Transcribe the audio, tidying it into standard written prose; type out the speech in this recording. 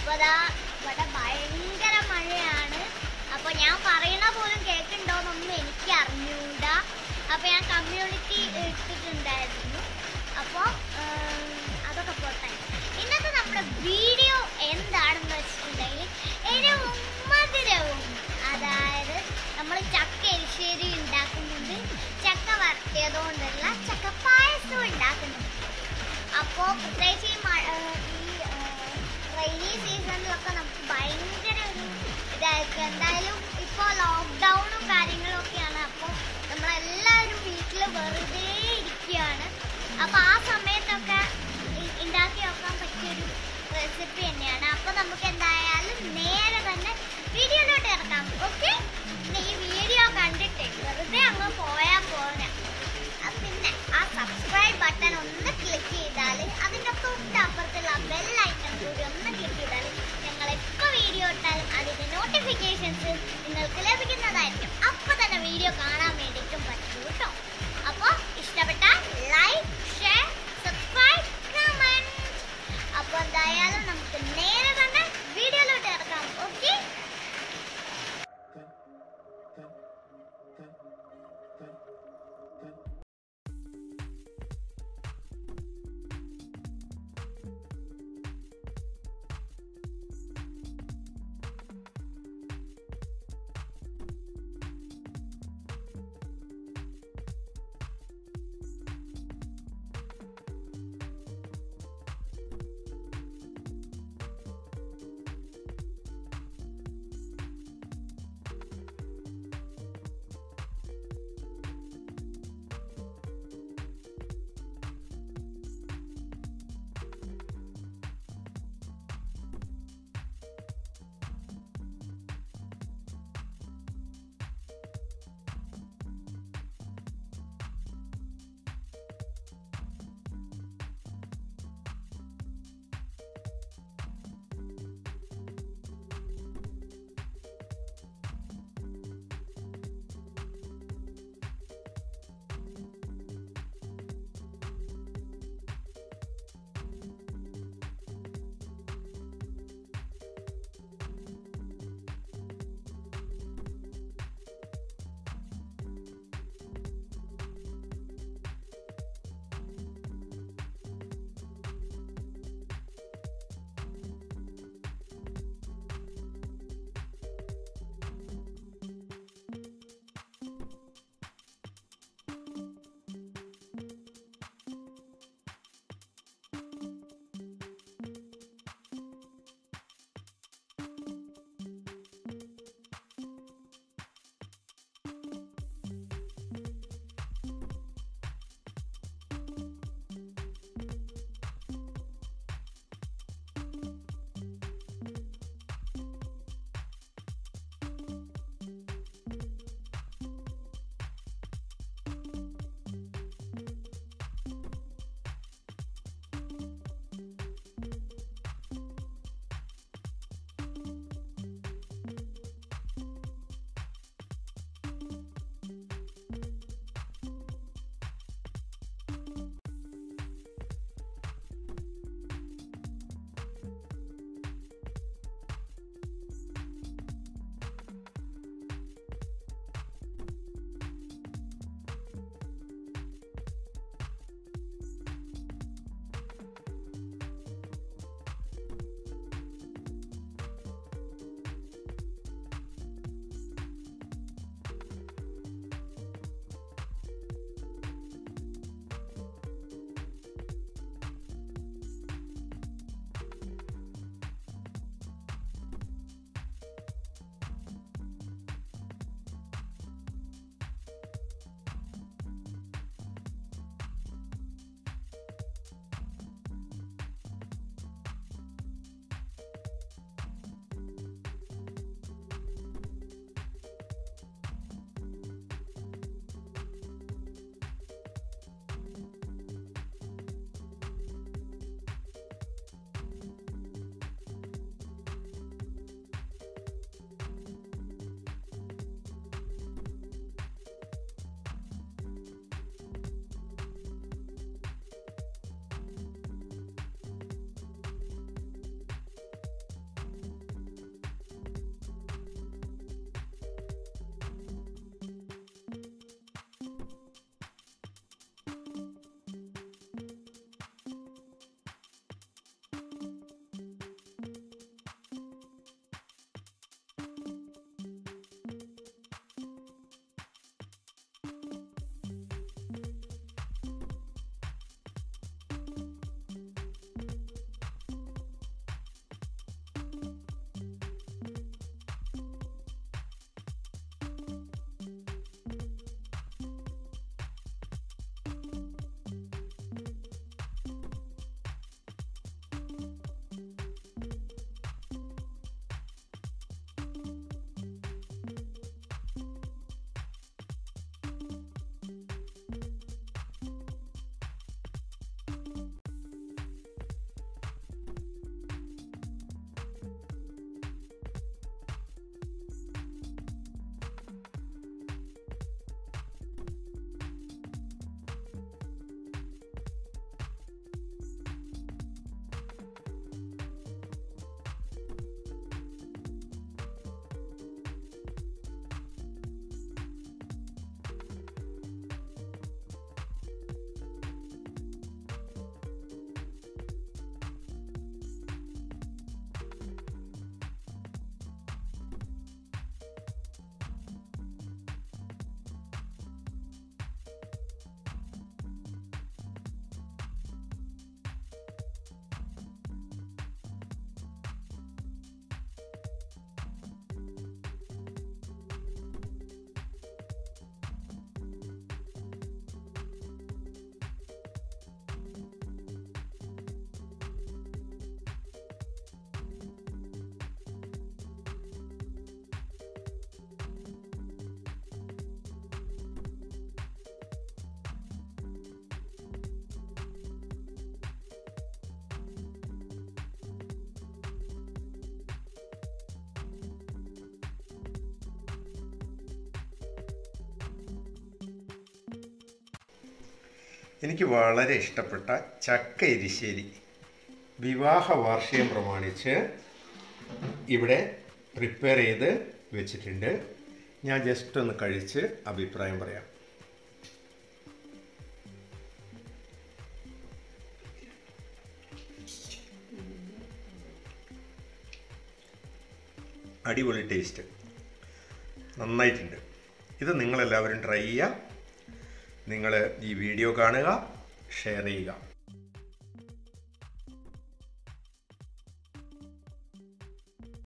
അപ്പോൾ അതാ ഇവിടെ ഭയങ്കര മഴയാണ്. അപ്പോൾ ഞാൻ പറയണ പോലും കേൾക്കുന്നുണ്ടോയെന്നൊന്നും എനിക്ക് അറിഞ്ഞൂടാ. അപ്പോൾ ഞാൻ കമ്മ്യൂണിറ്റി ഇട്ടിട്ടുണ്ടായിരുന്നു. അപ്പോൾ അതൊക്കെ പോട്ടെ. ഇന്നത്തെ നമ്മുടെ വീഡിയോ എന്താണെന്ന് വെച്ചിട്ടുണ്ടെങ്കിൽ എരിവും മധുരവും, അതായത് നമ്മൾ ചക്ക എരിശ്ശേരി ഉണ്ടാക്കുന്നുണ്ട്, ചക്ക വരട്ടിയതുകൊണ്ടുള്ള ചക്ക പായസം ഉണ്ടാക്കുന്നുണ്ട്. അപ്പോൾ പ്രത്യേകിച്ച് ഈ റെയിനി സീസണിലൊക്കെ നമുക്ക് ഭയങ്കര ഒരു ഇതായിരിക്കും. എന്തായാലും ഇപ്പോൾ ലോക്ക്ഡൗണും കാര്യങ്ങളും ഒക്കെയാണ്. അപ്പോൾ നമ്മളെല്ലാവരും വീട്ടിൽ വെറുതെ ഇരിക്കുകയാണ്. അപ്പോൾ ആ സമയത്തൊക്കെ ഉണ്ടാക്കി വെക്കാൻ പറ്റിയൊരു റെസിപ്പി തന്നെയാണ്. അപ്പോൾ നമുക്ക് എന്തായാലും നേരെ തന്നെ വീഡിയോയിലോട്ട് ഇറക്കാം. ഓക്കെ, പിന്നെ ഈ വീഡിയോ കണ്ടിട്ട് വെറുതെ അങ്ങ് പോയാൽ പോരാ. പിന്നെ ആ സബ്സ്ക്രൈബ് ബട്ടൺ ഒന്ന് ക്ലിക്ക് ചെയ്താൽ അതിൻ്റെ തൊട്ടപ്പുറത്തുള്ള ബെൽ ഐക്കൺ കൂടി ഒന്ന് ക്ലിക്ക് ചെയ്താൽ ഞങ്ങൾ എപ്പോൾ വീഡിയോ ഇട്ടാലും അതിൻ്റെ നോട്ടിഫിക്കേഷൻസ് നിങ്ങൾക്ക് ലഭിക്കുന്നതായിരിക്കും. അപ്പോൾ തന്നെ വീഡിയോ കാണാൻ വേണ്ടിയിട്ടും പറ്റും കേട്ടോ. അപ്പോൾ ഇഷ്ടപ്പെട്ടാൽ ലൈക്ക്, ഷെയർ, സബ്സ്ക്രൈബ്, കമൻറ്റ്. അപ്പോൾ എന്തായാലും നമുക്ക് നേരെ തന്നെ വീഡിയോയിലോട്ട് ഇറക്കാം. ഓക്കെ, എനിക്ക് വളരെ ഇഷ്ടപ്പെട്ട ചക്ക എരിശ്ശേരി വിവാഹ വാർഷികം പ്രമാണിച്ച് ഇവിടെ പ്രിപ്പയർ ചെയ്ത് വെച്ചിട്ടുണ്ട്. ഞാൻ ജസ്റ്റ് ഒന്ന് കഴിച്ച് അഭിപ്രായം പറയാം. അടിപൊളി ടേസ്റ്റ്, നന്നായിട്ടുണ്ട്. ഇത് നിങ്ങളെല്ലാവരും ട്രൈ ചെയ്യുക. നിങ്ങൾ ഈ വീഡിയോ കാണുക, ഷെയർ ചെയ്യുക.